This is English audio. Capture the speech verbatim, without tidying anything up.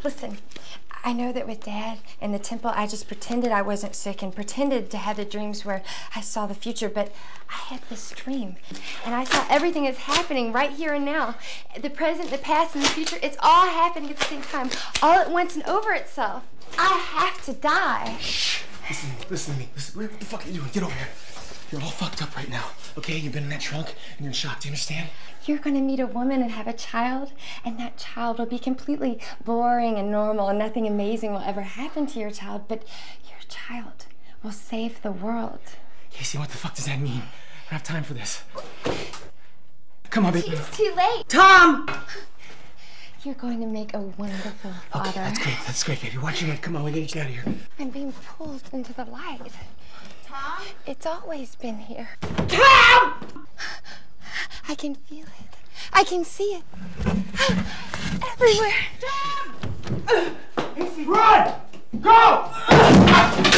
Listen, I know that with Dad in the temple, I just pretended I wasn't sick and pretended to have the dreams where I saw the future, but I had this dream, and I saw everything that's happening right here and now. The present, the past, and the future, it's all happening at the same time, all at once and over itself. I have to die. Shh. Listen to me, listen to me. Listen, what the fuck are you doing? Get over here. You're all fucked up right now, okay? You've been in that trunk, and you're in shock. Do you understand? You're going to meet a woman and have a child, and that child will be completely boring and normal, and nothing amazing will ever happen to your child, but your child will save the world. Casey, what the fuck does that mean? I don't have time for this. Come on, baby. It's too late. Tom! You're going to make a wonderful father. Okay, that's great. That's great, baby. Watch your head. Come on, we gotta get you out of here. I'm being pulled into the light. Tom? It's always been here. Tom! I can feel it. I can see it. Everywhere. Tom! Casey, run! Go!